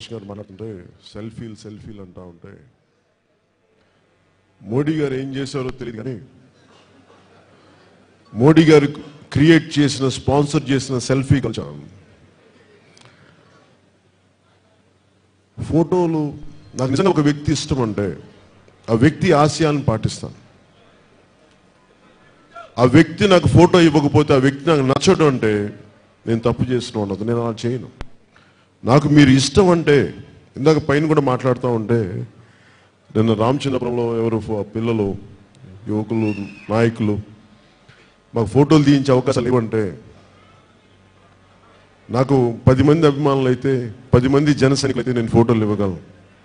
గారు మాట్లాడుతుంటే సెల్ఫీలు అంటా ఉంటే మోడీ గారు ఏం చేశారో తెలియదు కానీ మోడీ గారు క్రియేట్ చేసిన స్పాన్సర్ చేసిన సెల్ఫీ కల్చర్ ఫోటోలు నాకు నిజంగా ఒక వ్యక్తి ఇష్టం అంటే ఆ వ్యక్తి ఆశయాన్ని పాటిస్తాను. ఆ వ్యక్తి నాకు ఫోటో ఇవ్వకపోతే ఆ వ్యక్తి నాకు నచ్చడం అంటే నేను తప్పు చేస్తూ ఉండదు, నేను అలా చేయను. నాకు మీరు ఇష్టం అంటే ఇందాక పైన కూడా మాట్లాడుతూ ఉంటే నిన్న రామచంద్రపురంలో ఎవరు పిల్లలు యువకులు నాయకులు మాకు ఫోటోలు తీయించే అవకాశాలు ఇవ్వంటే నాకు 10 మంది అభిమానులు అయితే 10 మంది జన సైనికులు అయితే నేను ఫోటోలు ఇవ్వగలను.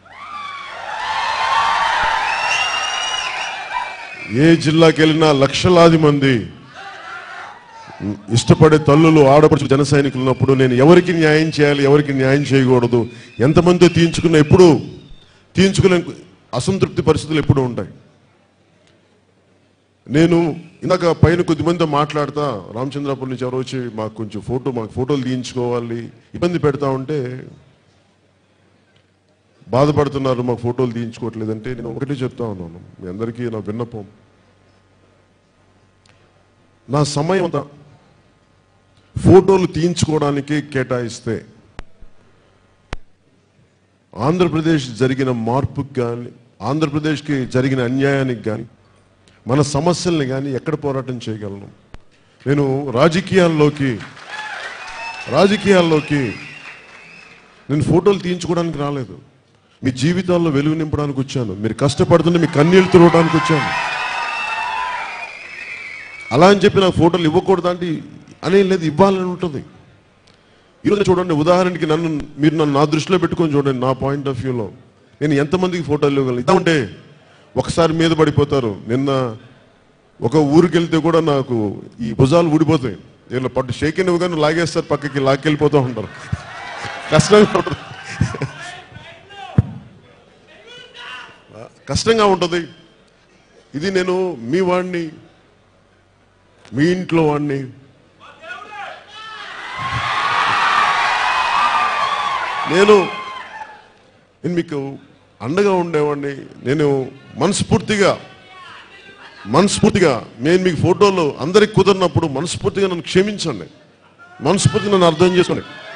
ఏ జిల్లాకి వెళ్ళినా లక్షలాది మంది ఇష్టపడే తల్లులు ఆడపడుచు జన సైనికులు ఉన్నప్పుడు నేను ఎవరికి న్యాయం చేయాలి, ఎవరికి న్యాయం చేయకూడదు, ఎంతమందితో తీయించుకున్న ఎప్పుడు తీయించుకునే అసంతృప్తి పరిస్థితులు ఎప్పుడూ ఉంటాయి. నేను ఇందాక పైన కొద్దిమందితో మాట్లాడతా రామచంద్రపురం నుంచి ఎవరో వచ్చి మాకు ఫోటోలు తీయించుకోవాలి ఇబ్బంది పెడతా ఉంటే బాధపడుతున్నారు, మాకు ఫోటోలు తీయించుకోవట్లేదంటే నేను ఒకటే చెప్తా ఉన్నాను, మీ అందరికీ నా విన్నపం, నా సమయం అంతా ఫోటోలు తీయించుకోవడానికి కేటాయిస్తే ఆంధ్రప్రదేశ్ జరిగిన మార్పుకి కానీ ఆంధ్రప్రదేశ్కి జరిగిన అన్యాయానికి కానీ మన సమస్యల్ని కానీ ఎక్కడ పోరాటం చేయగలను. నేను రాజకీయాల్లోకి నేను ఫోటోలు తీయించుకోవడానికి రాలేదు, మీ జీవితాల్లో వెలుగు నింపడానికి వచ్చాను. మీరు కష్టపడుతుంటే మీ కన్నీళ్ళు తుడవడానికి వచ్చాను. అలా అని చెప్పి నాకు ఫోటోలు ఇవ్వకూడదంటే అనేం లేదు, ఇవ్వాలని ఉంటుంది. ఈరోజు చూడండి, ఉదాహరణకి మీరు నన్ను నా దృష్టిలో పెట్టుకొని చూడండి, నా పాయింట్ ఆఫ్ వ్యూలో నేను ఎంతమందికి ఫోటోలు ఇవ్వగలను. ఇదంటే ఒకసారి మీద పడిపోతారు. నిన్న ఒక ఊరికి వెళ్తే కూడా నాకు ఈ భుజాలు ఊడిపోతాయి, వీళ్ళ పట్టు షేకిన్ ఇవ్వగానే లాగేస్తారు, పక్కకి లాక్కెళ్ళిపోతూ ఉంటారు, కష్టంగా ఉంటుంది. ఇది నేను మీ వాడిని, మీ ఇంట్లో వాడిని, నేను మీకు అండగా ఉండేవాడిని. నేను మనస్ఫూర్తిగా నేను మీకు ఫోటోలు అందరికి కుదిరినప్పుడు మనస్ఫూర్తిగా నన్ను క్షమించండి, మనస్ఫూర్తిగా నన్ను అర్థం చేసుకోండి.